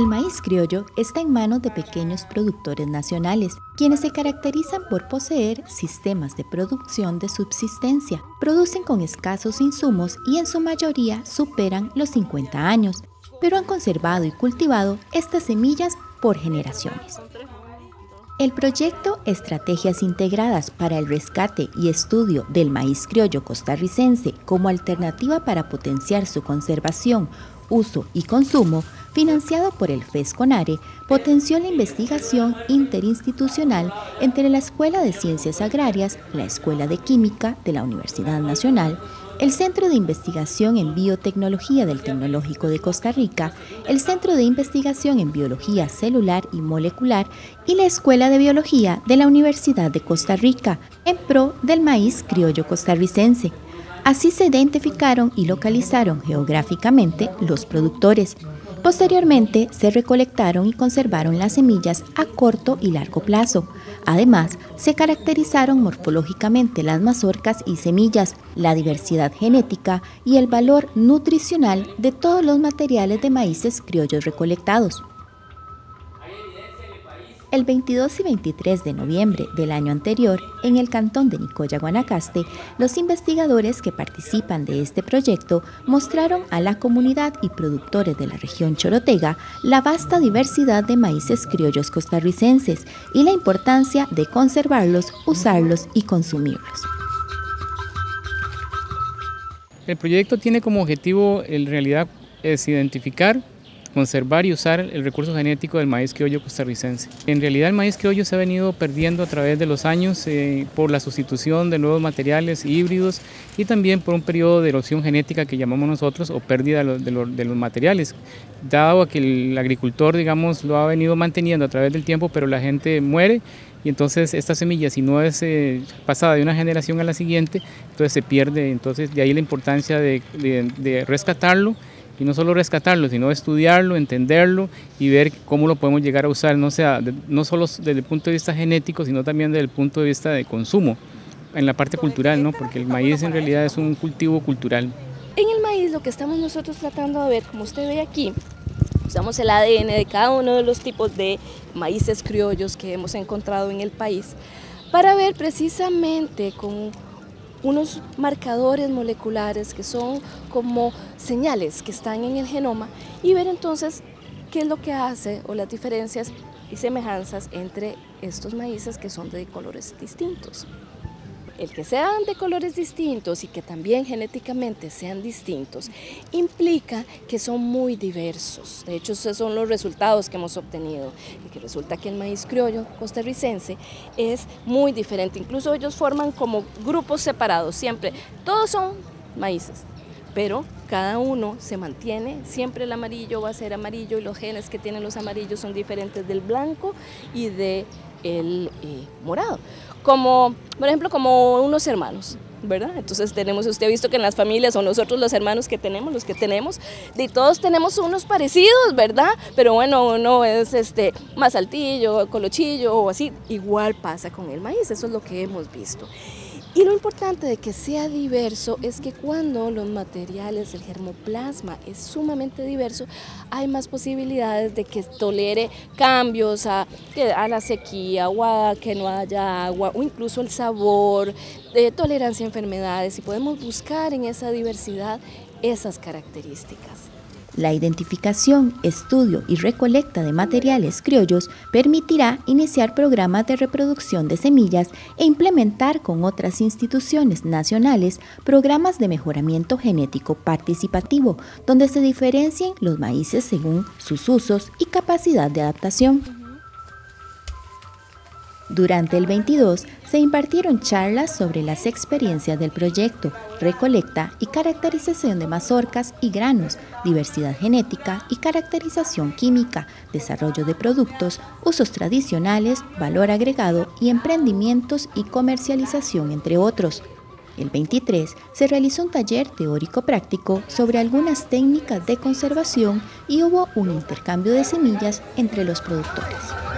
El maíz criollo está en manos de pequeños productores nacionales, quienes se caracterizan por poseer sistemas de producción de subsistencia. Producen con escasos insumos y en su mayoría superan los 50 años, pero han conservado y cultivado estas semillas por generaciones. El proyecto Estrategias Integradas para el Rescate y Estudio del Maíz Criollo Costarricense como alternativa para potenciar su conservación, uso y consumo, financiado por el FES-CONARE, potenció la investigación interinstitucional entre la Escuela de Ciencias Agrarias, la Escuela de Química de la Universidad Nacional, el Centro de Investigación en Biotecnología del Tecnológico de Costa Rica, el Centro de Investigación en Biología Celular y Molecular y la Escuela de Biología de la Universidad de Costa Rica, en pro del maíz criollo costarricense. Así se identificaron y localizaron geográficamente los productores. Posteriormente, se recolectaron y conservaron las semillas a corto y largo plazo. Además, se caracterizaron morfológicamente las mazorcas y semillas, la diversidad genética y el valor nutricional de todos los materiales de maíces criollos recolectados. El 22 y 23 de noviembre del año anterior, en el cantón de Nicoya, Guanacaste, los investigadores que participan de este proyecto mostraron a la comunidad y productores de la región chorotega la vasta diversidad de maíces criollos costarricenses y la importancia de conservarlos, usarlos y consumirlos. El proyecto tiene como objetivo, en realidad, es identificar, conservar y usar el recurso genético del maíz criollo costarricense. En realidad el maíz criollo se ha venido perdiendo a través de los años por la sustitución de nuevos materiales híbridos y también por un periodo de erosión genética que llamamos nosotros o pérdida de los materiales, dado que el agricultor, digamos, lo ha venido manteniendo a través del tiempo, pero la gente muere y entonces esta semilla, si no es pasada de una generación a la siguiente, entonces se pierde. Entonces de ahí la importancia de rescatarlo. Y no solo rescatarlo, sino estudiarlo, entenderlo y ver cómo lo podemos llegar a usar, no solo desde el punto de vista genético, sino también desde el punto de vista de consumo, en la parte cultural, ¿no? Porque el maíz en realidad es un cultivo cultural. En el maíz lo que estamos nosotros tratando de ver, como usted ve aquí, usamos el ADN de cada uno de los tipos de maíces criollos que hemos encontrado en el país, para ver precisamente con unos marcadores moleculares que son como señales que están en el genoma y ver entonces qué es lo que hace o las diferencias y semejanzas entre estos maíces que son de colores distintos. El que sean de colores distintos y que también genéticamente sean distintos implica que son muy diversos. De hecho, esos son los resultados que hemos obtenido. Y que resulta que el maíz criollo costarricense es muy diferente. Incluso ellos forman como grupos separados siempre. Todos son maíces, pero cada uno se mantiene. Siempre el amarillo va a ser amarillo y los genes que tienen los amarillos son diferentes del blanco y del morado. Como, por ejemplo, como unos hermanos, ¿verdad? Entonces usted ha visto que en las familias o nosotros los hermanos que tenemos, de todos tenemos unos parecidos, ¿verdad? Pero bueno, uno es más altillo, colochillo o así. Igual pasa con el maíz, eso es lo que hemos visto. Y lo importante de que sea diverso es que cuando los materiales, el germoplasma es sumamente diverso, hay más posibilidades de que tolere cambios a la sequía o a que no haya agua o incluso el sabor, tolerancia a enfermedades, y podemos buscar en esa diversidad esas características. La identificación, estudio y recolecta de materiales criollos permitirá iniciar programas de reproducción de semillas e implementar con otras instituciones nacionales programas de mejoramiento genético participativo, donde se diferencien los maíces según sus usos y capacidad de adaptación. Durante el 22 se impartieron charlas sobre las experiencias del proyecto, recolecta y caracterización de mazorcas y granos, diversidad genética y caracterización química, desarrollo de productos, usos tradicionales, valor agregado y emprendimientos y comercialización, entre otros. El 23 se realizó un taller teórico-práctico sobre algunas técnicas de conservación y hubo un intercambio de semillas entre los productores.